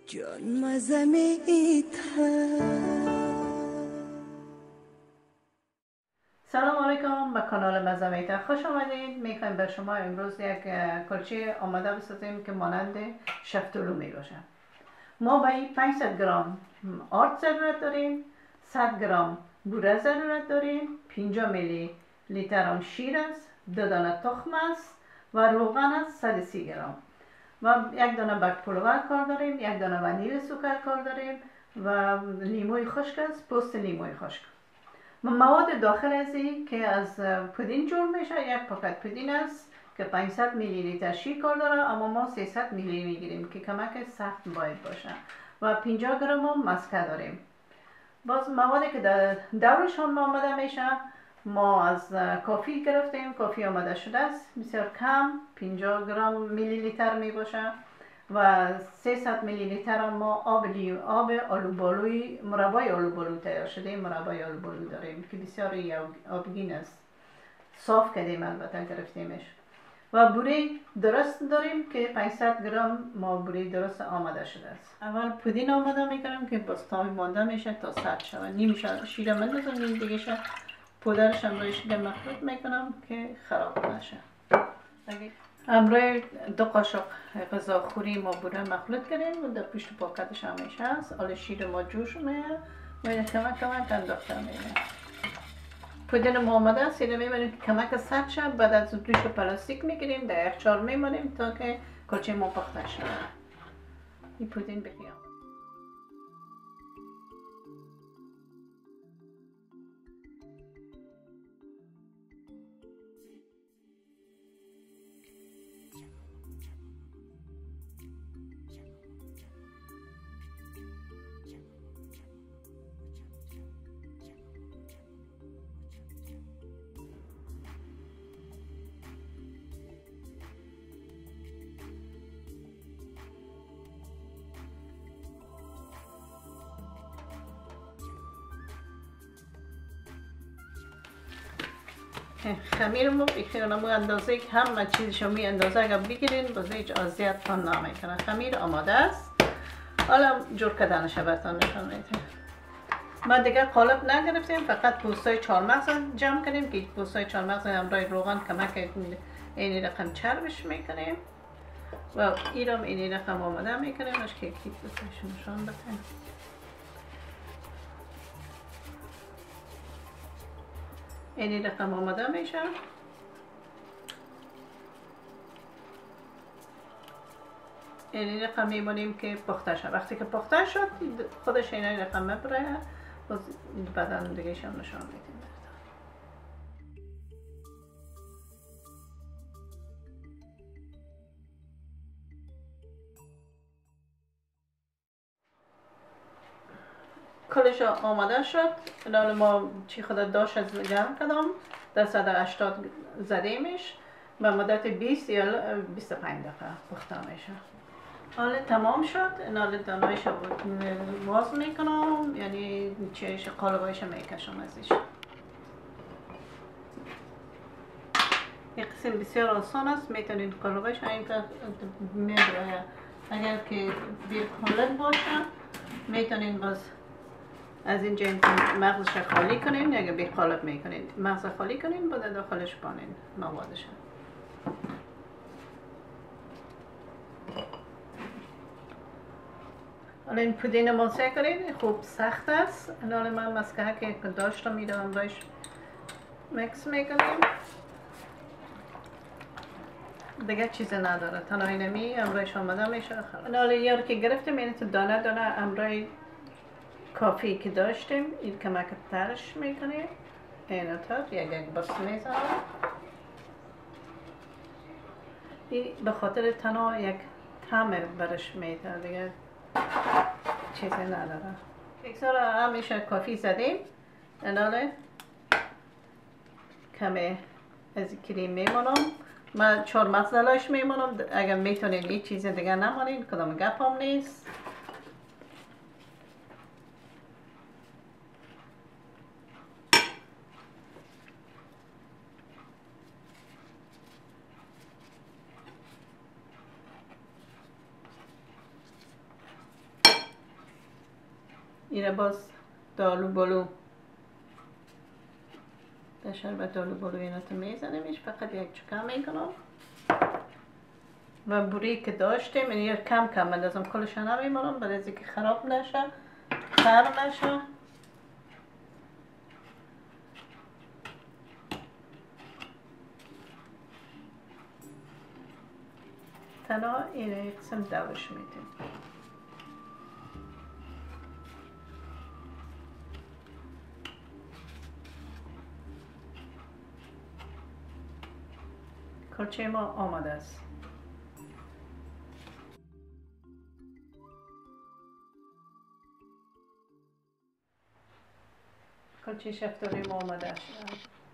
جان مزمیت سلام علیکم به کانال مزمیت خوش آمدید. میخوایم به شما امروز یک کلچه آماده بسازیم که مانند شفتالو می باشه. ما به این 500 گرم آرد ضرورت داریم، 100 گرم بوره ضرورت داریم، 50 میلی لیتر هم شیر است، 2 دانه تخم است و روغن است 130 گرم و یک دانه بک پلور کار داریم، یک دانه ونیل سکر کار داریم و لیموی خشک است، پوست لیموی خشک. مواد داخل از این که از پودین جور میشه، یک پاکت پودین است که 500 میلی لیتر شیر کار داره، اما ما 300 میلی میگیریم که کمک سخت باید باشه و 50 گرم هم مسکه داریم. باز موادی که در دورش هم آماده میشه، ما از کافی گرفتیم. کافی آماده شده است، بسیار کم، 50 گرم میلی لیتر می باشه و 300 میلی لیتر هم ما آب آلوبالوی مربای آلوبالو تیار شده. مربای آلوبالو داریم که بسیار آبگین است، صاف کردیم البته گرفتیمش. و بوره درست داریم که 500 گرم ما بوره درست آماده شده است. اول پودین آماده میکنم که باز تایم مانده میشه تا سرد شود. نیم شیر مندازم، نیم دیگه شه پودرش هم روی شیر مخلوط میکنم که خراب نشه. امروی 2 قاشق غذاخوری ما بوره مخلوط کردیم و در پشت پاکتش همیشه هست. حالا شیر ما جوش میاد و این کمک انداخته میده. پودین ما آماده است، اینو میبریم که کمک سرد شد. بعد از دوش پلاستیک میگیریم در یخچال میمانیم تا که کلچه ما پخته شد. این پودین بخیام. خمیر ما بخیرن امو اندازه که همه چیزش می اندازه اگر بگیرین باز هیچ اذیت تان نمیکنه. خمیر آماده است، حالا جور کردنش براتون نشون میدم. ما دیگه قالب نگرفتیم، فقط پوستای چهارمغز جمع کردیم که پوستای چهارمغز همراه روغن کمک این رقم چربش میکنیم و ایرام این رقم آماده میکنیم. اش که کیت بسیارش نشون بدیم. این رقم آماده میشه. این رقم میمونیم که پخته شد. وقتی که پخته شد خودش این رقم میبره، باز بعدا دیگه شم نشان میدیم. کلش آماده شد. الان ما چی خود داشت از گرم کردم، در 180 زدیمش و مدت 20 یا 25 دقیقه پخته میشه. حالا تمام شد. حالا دانایش باز میکنم، یعنی چیش قالبایش میکشم ازش. این قسم بسیار آسان است، میتونید قالبایش اینطور میبره. اگر که بی قالب باشه میتونید باز از اینجا مغزش خالی کنین. اگر بی قالب میکنید مغز خالی کنین، بعد داخلش بانین موادش. حالا این پودین ما سعی کنید، خوب سخت است. حالا من مسکه که داشتم میدم روش مکس میکنیم، دیگه چیز نداره، تنها اینمی امرویش آماده میشه. حالا یار که گرفتیم این تو دانه دانه امروی کافی که داشتیم این کمک ترش میکنیم. این طور یک بس میزنم. این به خاطر تنها یک تمر برش میده، دیگه چیزی نداره. اکسار همیشه کافی زدیم. الان کمی از کریم میمونم. من 4 مغزلاش میمونم. اگر میتونین این چیز دیگه نمونین کدام گپ هم نیست. اینه باز دالو بلو به شربت دالو بلو اینا تو میزنیمش. فقط یک چکه میکنم و بوری که داشتیم این کم کم بندازم، کلش نمیمونم برای اینکه خراب نشه، تر نشه. تنها این یک قسم دورش میدیم. کلچه ما آماده است. کلچه شفتالی ما آماده شد.